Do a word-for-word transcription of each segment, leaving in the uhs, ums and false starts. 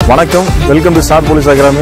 வணக்கம், welcome to star police academy.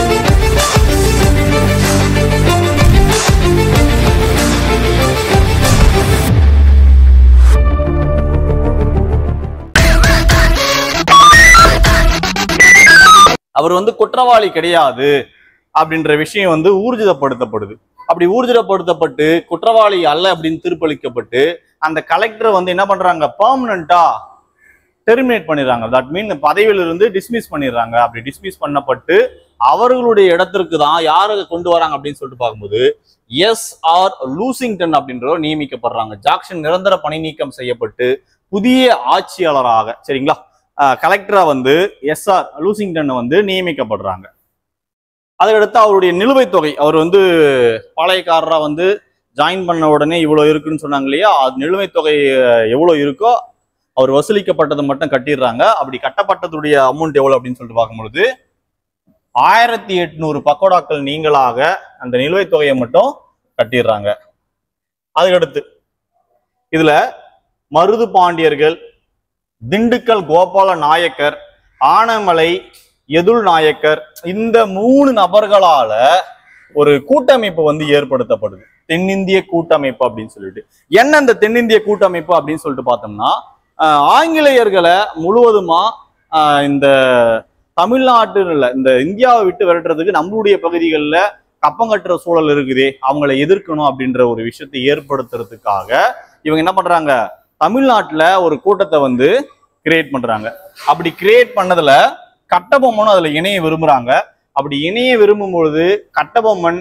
அவர் வந்து குற்றவாளி கிடையாது அப்படின்ற விஷயம் வந்து ஊர்ஜிதப்படுத்தப்படுது. அப்படி ஊர்ஜிதப்படுத்தப்பட்டு குற்றவாளி அல்ல அப்படின்னு தீர்ப்பளிக்கப்பட்டு அந்த கலெக்டரை வந்து என்ன பண்றாங்க, பெர்மனண்டா டெர்மினேட் பண்ணிடுறாங்க. தட் மீன் பதவியிலிருந்து டிஸ்மிஸ் பண்ணிடுறாங்க. அப்படி டிஸ்மிஸ் பண்ணப்பட்டு அவர்களுடைய இடத்திற்கு தான் யாரை கொண்டு வராங்க அப்படின்னு சொல்லிட்டு பார்க்கும்போது எஸ் ஆர் லூசிங்டன் அப்படின்றவர் நியமிக்கப்படுறாங்க. ஜாக்சன் நிரந்தர பணி நீக்கம் செய்யப்பட்டு புதிய ஆட்சியாளராக சரிங்களா கலெக்டரா வந்து எஸ் ஆர் லூசிங்டன் வந்து நியமிக்கப்படுறாங்க. அதுக்கடுத்து அவருடைய நிலுவைத் தொகை, அவர் வந்து பாளையக்காரரா வந்து ஜாயின் பண்ண உடனே இவ்வளவு இருக்குன்னு சொன்னாங்க இல்லையா, அது நிலுவைத் தொகை எவ்வளவு இருக்கோ அவர் வசூலிக்கப்பட்டதை மட்டும் கட்டிடுறாங்க. அப்படி கட்டப்பட்டதுடைய அமௌண்ட் எவ்வளவு அப்படின்னு சொல்லிட்டு பார்க்கும்பொழுது ஆயிரத்தி எட்நூறு பக்கோடாக்கள் நீங்களாக அந்த நிலுவைத் தொகையை மட்டும் கட்டிடுறாங்க. அதுக்கடுத்து இதுல மருது பாண்டியர்கள், திண்டுக்கல் கோபால நாயக்கர், ஆனமலை எதுல் நாயக்கர், இந்த மூணு நபர்களால ஒரு கூட்டமைப்பு வந்து ஏற்படுத்தப்படுது, தென்னிந்திய கூட்டமைப்பு அப்படின்னு சொல்லிட்டு. என்ன இந்த தென்னிந்திய கூட்டமைப்பு அப்படின்னு சொல்லிட்டு பார்த்தோம்னா, ஆங்கிலேயர்களை முழுவதுமா இந்த தமிழ்நாட்டுல இந்த இந்தியாவை விட்டு விரட்டுறதுக்கு நம்மளுடைய பகுதிகளில் கப்பம் கட்டுற சூழல் இருக்குதே, அவங்களை எதிர்க்கணும் அப்படின்ற ஒரு விஷயத்தை ஏற்படுத்துறதுக்காக இவங்க என்ன பண்றாங்க, தமிழ்நாட்டுல ஒரு கூட்டத்தை வந்து கிரியேட் பண்றாங்க. அப்படி கிரியேட் பண்ணதுல கட்டபொம்மனும் அதுல இணைய விரும்புறாங்க. அப்படி இணைய விரும்பும் பொழுது கட்டபொம்மன்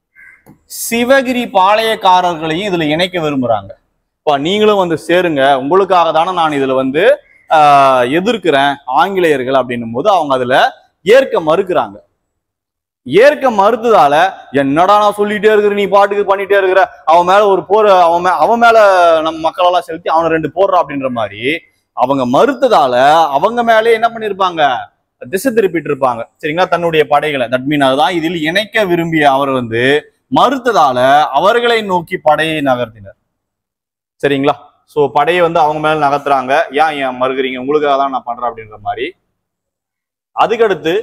சிவகிரி பாளையக்காரர்களையும் இதுல இணைக்க விரும்புறாங்க. இப்போ நீங்களும் வந்து சேருங்க, உங்களுக்காக தானே நான் இதுல வந்து ஆஹ் எதிர்க்கிறேன் ஆங்கிலேயர்கள் அப்படின்னும் போது அவங்க அதுல ஏற்க மறுக்கிறாங்க. ஏற்க மறுத்ததால என்னடா நான் சொல்லிட்டே இருக்கிற, நீ பாட்டுக்கு பண்ணிட்டே இருக்கிற, அவன் மேல ஒரு போர், அவன் மே அவன் மேல நம்ம மக்களெல்லாம் செலுத்தி அவனை ரெண்டு போடுறான் அப்படின்ற மாதிரி அவங்க மறுத்ததால அவங்க மேலே என்ன பண்ணிருப்பாங்க, திசை திருப்பிட்டு இருப்பாங்க சரிங்களா தன்னுடைய படைகளை. தட் மீன் அதுதான் இதில் இணைக்க விரும்பிய அவர் வந்து மறுத்ததால அவர்களை நோக்கி படையை நகர்த்தினர் சரிங்களா. சோ படையை வந்து அவங்க மேல நகர்த்துறாங்க. ஏன் ஏன் மறுக்கிறீங்க, உங்களுக்காக தான் நான் பண்றேன் அப்படின்ற மாதிரி. அதுக்கடுத்து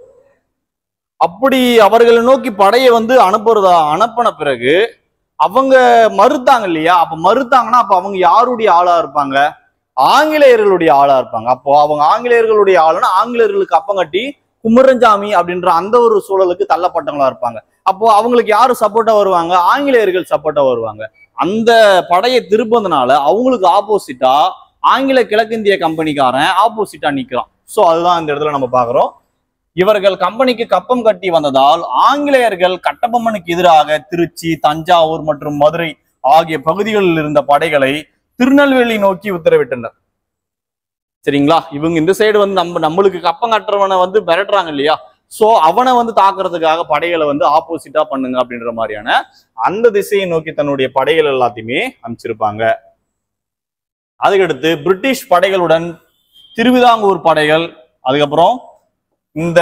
அப்படி அவர்களை நோக்கி படையை வந்து அனுப்புறதா அனுப்பின பிறகு அவங்க மறுத்தாங்க இல்லையா, அப்ப மறுத்தாங்கன்னா அப்ப அவங்க யாருடைய ஆளா இருப்பாங்க, ஆங்கிலேயர்களுடைய ஆளா இருப்பாங்க. அப்போ அவங்க ஆங்கிலேயர்களுடைய ஆளுன்னா ஆங்கிலேயர்களுக்கு அப்பம் கட்டி குமரஞ்சாமி அப்படின்ற அந்த ஒரு சூழலுக்கு தள்ளப்பட்டவங்களா இருப்பாங்க. அப்போ அவங்களுக்கு யாரு சப்போர்ட்டா வருவாங்க, ஆங்கிலேயர்கள் சப்போர்ட்டா வருவாங்க. அந்த படையை திருப்பதுனால அவங்களுக்கு ஆப்போசிட்டா ஆங்கில கிழக்கிந்திய கம்பெனிக்காரன் ஆப்போசிட்டா நிக்கிறான். சோ அதுதான் இந்த இடத்துல நம்ம பாக்குறோம். இவர்கள் கம்பெனிக்கு கப்பம் கட்டி வந்ததால் ஆங்கிலேயர்கள் கட்டபொம்மனுக்கு எதிராக திருச்சி, தஞ்சாவூர் மற்றும் மதுரை ஆகிய பகுதிகளில் இருந்த படைகளை திருநெல்வேலி நோக்கி உத்தரவிட்டனர் சரிங்களா. இவங்க இந்த சைடு வந்து நம்ம நம்மளுக்கு கப்பம் கட்டுறவனை வந்து மிரட்டுறாங்க இல்லையா, சோ அவனை வந்து தாக்குறதுக்காக படைகளை வந்து ஆப்போசிட்டா பண்ணுங்க அப்படின்ற மாதிரியான அந்த திசையை நோக்கி தன்னுடைய படைகள் எல்லாத்தையுமே அமைச்சிருப்பாங்க. அதுக்கடுத்து பிரிட்டிஷ் படைகளுடன் திருவிதாங்கூர் படைகள், அதுக்கப்புறம் இந்த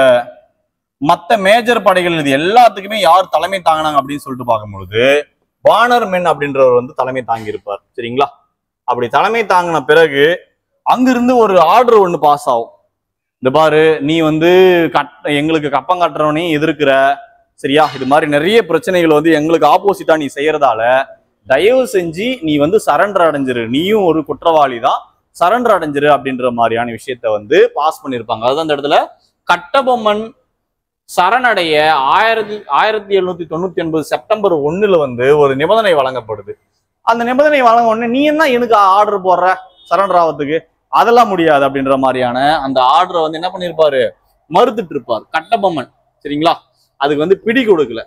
மற்ற மேஜர் படைகள், இது எல்லாத்துக்குமே யார் தலைமை தாங்கினாங்க அப்படின்னு சொல்லிட்டு பார்க்கும்பொழுது பானர்மென் அப்படின்றவர் வந்து தலைமை தாங்கி இருப்பார் சரிங்களா. அப்படி தலைமை தாங்கின பிறகு அங்கிருந்து ஒரு ஆர்டர் ஒண்ணு பாஸ் ஆகும். இந்த பாரு, நீ வந்து கட் எங்களுக்கு கப்பம் கட்டுறவனையும் எதிர்க்கிற சரியா, இது மாதிரி நிறைய பிரச்சனைகள் வந்து எங்களுக்கு ஆப்போசிட்டா நீ செய்யறதால தயவு செஞ்சு நீ வந்து சரண்டர் அடைஞ்சிரு, நீயும் ஒரு குற்றவாளி தான், சரண்டர் அடைஞ்சிரு அப்படின்ற மாதிரியான விஷயத்த வந்து பாஸ் பண்ணியிருப்பாங்க. அதுதான் அந்த இடத்துல கட்டபொம்மன் சரணடைய ஆயிரத்தி ஆயிரத்தி எழுநூத்தி தொண்ணூத்தி ஒன்பது செப்டம்பர் ஒண்ணுல வந்து ஒரு நிபந்தனை வழங்கப்படுது. அந்த நிபந்தனை வழங்க உடனே நீ என்ன எனக்கு ஆர்டர் போடுற சரண்டர் ஆகிறதுக்கு, அதெல்லாம் முடியாது அப்படின்ற மாதிரியான அந்த ஆர்டரை வந்து என்ன பண்ணிருப்பாரு, மறுத்துட்டு இருப்பார் கட்டபொம்மன் சரிங்களா. அதுக்கு வந்து பிடி கொடுக்கல.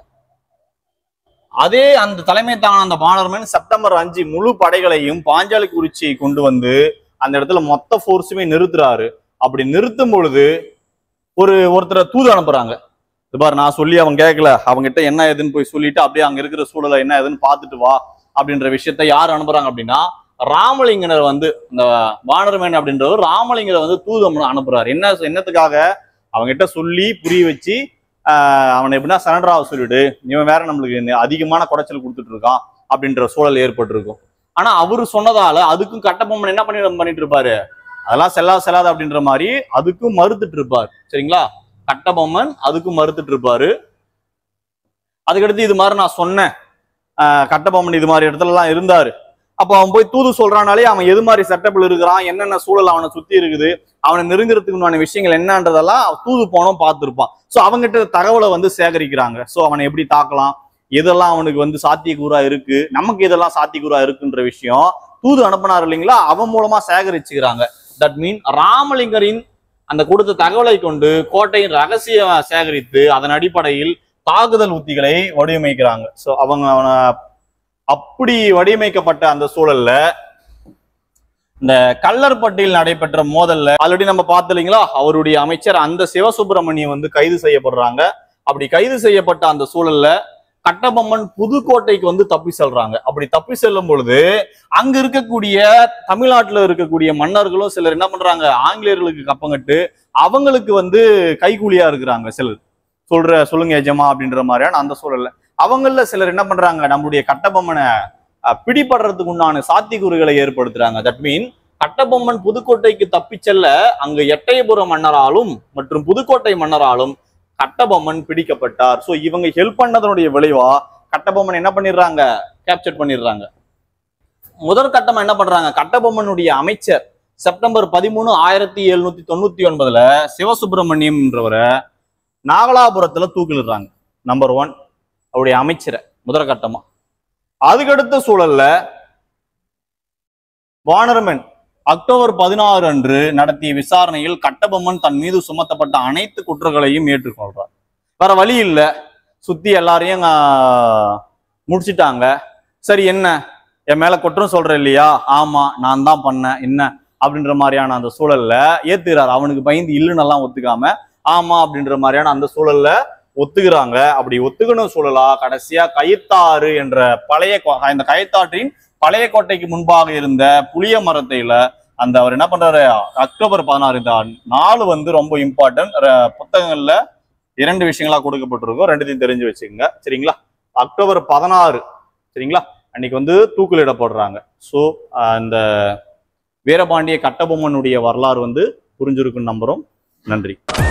அதே அந்த தலைமை தாங்கின அந்த பானர்மேன் செப்டம்பர் அஞ்சு முழு படைகளையும் பாஞ்சாலிக்குறிச்சியை கொண்டு வந்து அந்த இடத்துல மொத்த போர்ஸுமே நிறுத்துறாரு. அப்படி நிறுத்தும் பொழுது ஒரு ஒருத்தரை தூது அனுப்புறாங்க. இது பாரு, நான் சொல்லி அவன் கேட்கல, அவங்ககிட்ட என்ன ஏதுன்னு போய் சொல்லிட்டு அப்படியே அங்க இருக்கிற சூழலை என்ன ஏதுன்னு பார்த்துட்டு வா அப்படின்ற விஷயத்த யார் அனுப்புறாங்க அப்படின்னா ராமலிங்கனர் வந்து இந்த வானர்மேன் அப்படின்றவர் ராமலிங்கரை வந்து தூது அனுப்புறாரு. என்ன என்னத்துக்காக, அவங்ககிட்ட சொல்லி புரிய வச்சு ஆஹ் அவனை எப்படின்னா சரண்டராக சொல்லிடு, இவன் வேற நம்மளுக்கு அதிகமான குடைச்சல் கொடுத்துட்டு இருக்கான் அப்படின்ற சூழல் ஏற்பட்டிருக்கும். ஆனா அவரு சொன்னதால அதுக்கும் கட்டபொம்மன் என்ன பண்ணி பண்ணிட்டு இருப்பாரு, அதெல்லாம் செல்லா செல்லாது அப்படின்ற மாதிரி அதுக்கும் மறுத்துட்டு இருப்பாரு. சரிங்களா? கட்டபொம்மன் அதுக்கும் மறுத்துட்டு இருப்பாரு. அதுக்கடுத்து இது மாதிரி நான் சொன்னேன், ஆஹ் கட்டபொம்மன் இது மாதிரி இடத்துல எல்லாம் இருந்தாரு. அப்போ அவன் போய் தூது சொல்றானாலே அவன் எது மாதிரி செட்டப்ல இருக்கிறான், என்னென்ன சூழல் அவனை சுத்தி இருக்குது, அவனை நெருங்குறதுக்குண்டான விஷயங்கள் என்னன்றதெல்லாம் தூது போனோம் பார்த்துருப்பான். ஸோ அவங்ககிட்ட தகவலை வந்து சேகரிக்கிறாங்க. ஸோ அவனை எப்படி தாக்கலாம், எதெல்லாம் அவனுக்கு வந்து சாத்தியக்கூறா இருக்கு, நமக்கு எதெல்லாம் சாத்தியக்கூறா இருக்குன்ற விஷயம் தூது அனுப்பினார் இல்லைங்களா, அவன் மூலமா சேகரிச்சுக்கிறாங்க. தட் மீன் ராமலிங்கரின் அந்த கொடுத்த தகவலை கொண்டு கோட்டையின் ரகசியம் சேகரித்து அதன் அடிப்படையில் தாக்குதல் உத்திகளை வடிவமைக்கிறாங்க. ஸோ அவங்க அவனை அப்படி வடிவமைக்கப்பட்ட அந்த சூழல்ல இந்த கல்லர்பட்டியில் நடைபெற்ற மோதல்ல ஆல்ரெடி நம்ம பார்த்து இல்லைங்களா, அவருடைய அமைச்சர் அந்த சிவசுப்பிரமணியம் வந்து கைது செய்யப்படுறாங்க. அப்படி கைது செய்யப்பட்ட அந்த சூழல்ல கட்டபொம்மன் புதுக்கோட்டைக்கு வந்து தப்பி செல்றாங்க. அப்படி தப்பி செல்லும் பொழுது அங்க இருக்கக்கூடிய தமிழ்நாட்டுல இருக்கக்கூடிய மன்னர்களும் சிலர் என்ன பண்றாங்க, ஆங்கிலேயர்களுக்கு கப்பங்கட்டு அவங்களுக்கு வந்து கைகூலியா இருக்கிறாங்க. சிலர் சொல்ற சொல்லுங்க எஜமா அப்படின்ற மாதிரியான அந்த சூழல்ல அவங்கள சிலர் என்ன பண்றாங்க, நம்மளுடைய கட்டபொம்மனை பிடிபடுறதுக்கு உண்டான சாத்தியக்கூறுகளை ஏற்படுத்துறாங்க. தட் மீன் கட்டபொம்மன் புதுக்கோட்டைக்கு தப்பி செல்ல அங்கு எட்டயபுரம் மன்னராலும் மற்றும் புதுக்கோட்டை மன்னராலும் கட்டபொம்மன் பிடிக்கப்பட்டார். ஸோ இவங்க ஹெல்ப் பண்ணதனுடைய விளைவா கட்டபொம்மன் என்ன பண்ணிடுறாங்க, கேப்சர் பண்ணிடுறாங்க. முதல் கட்டமா என்ன பண்றாங்க, கட்டபொம்மனுடைய அமைச்சர் செப்டம்பர் பதிமூணு ஆயிரத்தி எழுநூத்தி தொண்ணூத்தி ஒன்பதுல சிவசுப்பிரமணியம் என்றவரை நாகலாபுரத்துல தூக்கிலிடுறாங்க. நம்பர் ஒன் அவருடைய அமைச்சரை முதல் கட்டமா. அதுக்கடுத்த சூழல்ல வானர்மேன் அக்டோபர் பதினாறு அன்று நடத்திய விசாரணையில் கட்டபொம்மன் தன் மீது சுமத்தப்பட்ட அனைத்து குற்றங்களையும் ஏற்றுக்கொள்றார். வேற வழி இல்லை, சுத்தி எல்லாரையும் முடிச்சிட்டாங்க. சரி என்ன என் மேல குற்றம் சொல்ற இல்லையா, ஆமா நான் தான் பண்ணேன் என்ன அப்படின்ற மாதிரியான அந்த சூழல்ல ஏத்துக்கிறார். அவனுக்கு பயந்து இல்லுன்னு எல்லாம் ஒத்துக்காம ஆமா அப்படின்ற மாதிரியான அந்த சூழல்ல ஒத்துக்கிறாங்க. அப்படி ஒத்துக்கணும் சூழலா கடைசியா கயித்தாறு என்ற பழைய இந்த கயித்தாற்றின் பழைய கோட்டைக்கு முன்பாக இருந்த புளிய மரத்தையில அந்த அவர் என்ன பண்றாரு, அக்டோபர் பதினாறு இந்த நாலு வந்து ரொம்ப இம்பார்ட்டன்ட். புத்தகங்கள்ல இரண்டு விஷயங்களா கொடுக்கப்பட்டிருக்கும், ரெண்டுத்தையும் தெரிஞ்சு வச்சுக்கோங்க. சரிங்களா? அக்டோபர் பதினாறு சரிங்களா அன்னைக்கு வந்து தூக்கிலிடப்படுறாங்க. ஸோ அந்த வீரபாண்டிய கட்டபொம்மனுடைய வரலாறு வந்து புரிஞ்சிருக்குன்னு நம்புறோம். நன்றி.